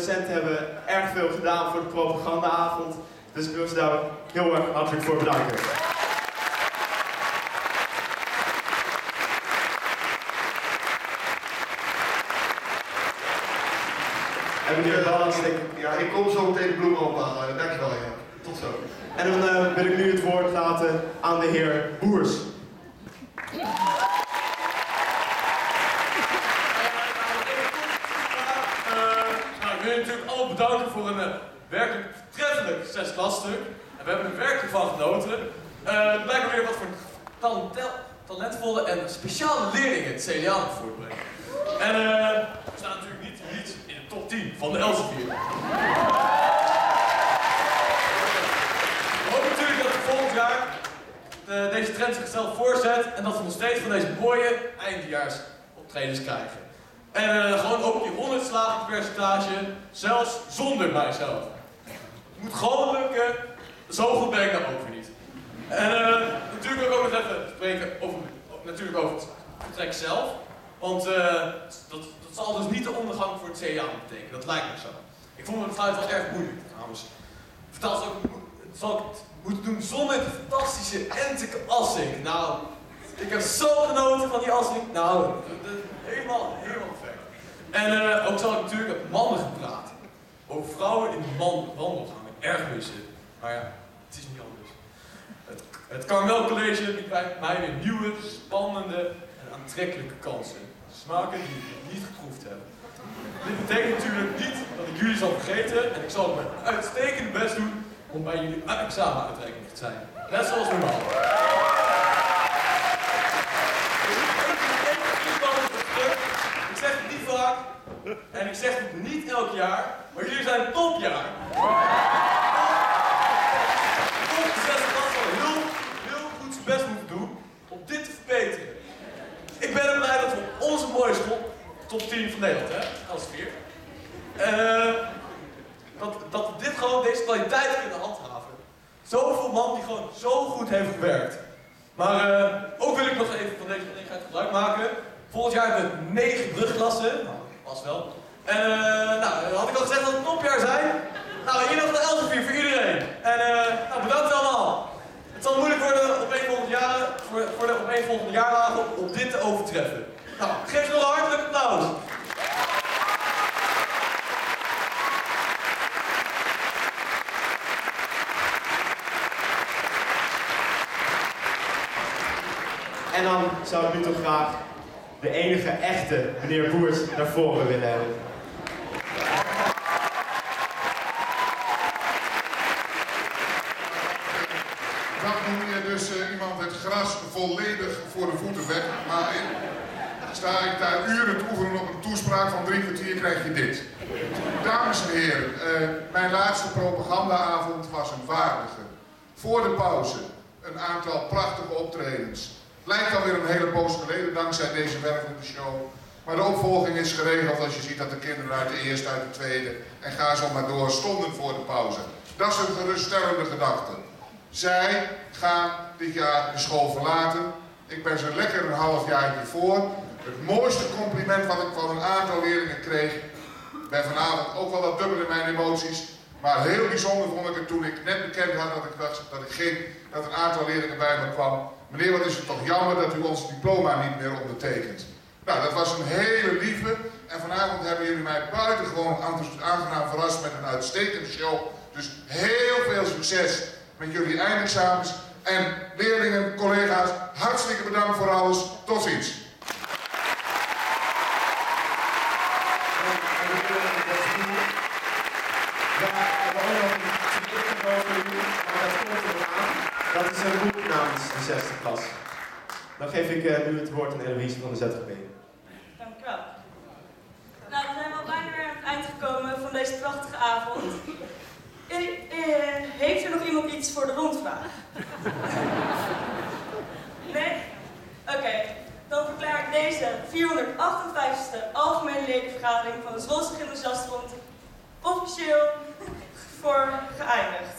docenten hebben erg veel gedaan voor de propagandaavond. Dus ik wil ze daar heel erg hartelijk voor bedanken. En meneer Ballas, ja, ik kom zo meteen de bloemen ophalen. Dankjewel, ja. Tot zo. En dan wil ik nu het woord laten aan de heer Boers. Ik wil je natuurlijk allemaal bedanken voor een werkelijk treffelijk 6 klasstuk. En we hebben er werkelijk van genoten. Het blijkt me weer wat voor talentvolle en speciale leerlingen het CDA moet voortbrengen. En we staan natuurlijk niet in de top 10 van de Elsevier. We hopen natuurlijk dat volgend jaar deze trend zichzelf voorzet en dat we nog steeds van deze mooie eindejaarsoptredens krijgen. En gewoon ook die 100 slagingspercentage, zelfs zonder mijzelf. Het moet gewoon lukken, zo goed ben ik dan ook weer niet. En natuurlijk wil ik ook nog even spreken over het vertrek zelf. Want dat zal dus niet de ondergang voor het CDA betekenen, dat lijkt me zo. Ik vond het besluit wel erg moeilijk trouwens. Zal ik het moeten doen zonder die fantastische Enteke Assink. Nou, ik heb zo genoten van die Assink. Nou, helemaal perfect. En ook zal ik natuurlijk met mannen gaan praten. Over vrouwen in de wandelgangen. Erg missen. Maar ja, het is niet anders. Het Carmel College biedt mij weer nieuwe, spannende en aantrekkelijke kansen. Smaken die ik niet geproefd heb. Dit betekent natuurlijk niet dat ik jullie zal vergeten en ik zal mijn uitstekende best doen om bij jullie examenuitreiking te zijn. Net zoals normaal. Ik zeg het niet vaak en ik zeg het niet elk jaar, maar jullie zijn een topjaar. De 6e klas zal heel goed zijn best moeten doen om dit te verbeteren. Ik ben er blij dat we op onze mooie school, top 10 van Nederland, hè, als 4, dat we deze kwaliteit kunnen handhaven. Zoveel man die gewoon zo goed heeft gewerkt. Maar ook wil ik nog even van deze gelegenheid gebruik maken. Volgend jaar hebben we 9 brugklassen. Nou, pas wel. En had ik al gezegd dat het een topjaar zijn. Nou, hier nog een Elsevier voor iedereen. En bedankt allemaal. Het zal moeilijk worden op voor de opeenvolgende jaardagen om dit te overtreffen. Nou, geef ze nog een hartelijk applaus. En dan zou ik nu toch graag de enige echte meneer Boers naar voren willen hebben. Dat noem je dus iemand het gras volledig voor de voeten weg maaien. Sta ik daar uren te oefenen op een toespraak van 3 kwartier, krijg je dit. Dames en heren, mijn laatste propagandaavond was een waardige. Voor de pauze een aantal prachtige optredens. Lijkt alweer een hele poos geleden dankzij deze wervende show. Maar de opvolging is geregeld als je ziet dat de kinderen uit de eerste, uit de tweede en ga zo maar door stonden voor de pauze. Dat is een geruststellende gedachte. Zij gaan dit jaar de school verlaten. Ik ben ze lekker een halfjaartje voor. Het mooiste compliment wat ik van een aantal leerlingen kreeg. Ik ben vanavond ook wel wat dubbel in mijn emoties. Maar heel bijzonder vond ik het toen ik net bekend had dat ik ging, dat een aantal leerlingen bij me kwam. Meneer, wat is het toch jammer dat u ons diploma niet meer ondertekent. Nou, dat was een hele lieve. En vanavond hebben jullie mij buitengewoon aangenaam verrast met een uitstekende show. Dus heel veel succes met jullie eindexamens. En leerlingen, collega's, hartstikke bedankt voor alles. Tot ziens. Dat is een boek namens de 6e klas. Dan geef ik nu het woord aan Eloïse van de ZGB. Dank u wel. Nou, we zijn al bijna weer aan het eind gekomen van deze prachtige avond. Heeft er nog iemand iets voor de rondvraag? Nee? Oké, dan verklaar ik deze 458e algemene ledenvergadering van de Zwolse Gymnasiastenbond officieel voor geëindigd.